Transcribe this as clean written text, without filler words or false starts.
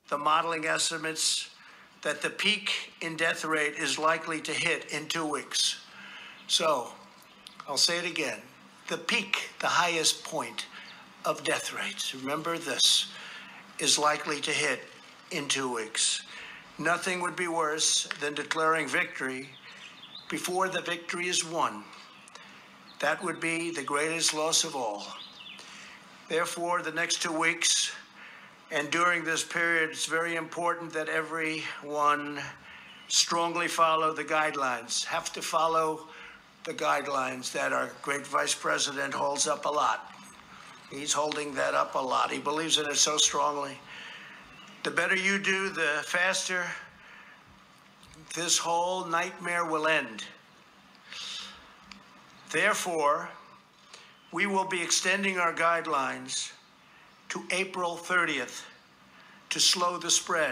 the modeling estimates that the peak in death rate is likely to hit in 2 weeks. So, I'll say it again. The peak, the highest point of death rates, remember this, is likely to hit in 2 weeks. Nothing would be worse than declaring victory before the victory is won. That would be the greatest loss of all. Therefore, the next 2 weeks and during this period, it's very important that everyone strongly follow the guidelines, have to follow the guidelines that our great Vice President holds up a lot. He's holding that up a lot. He believes in it so strongly. The better you do, the faster this whole nightmare will end. Therefore, we will be extending our guidelines to April 30th to slow the spread.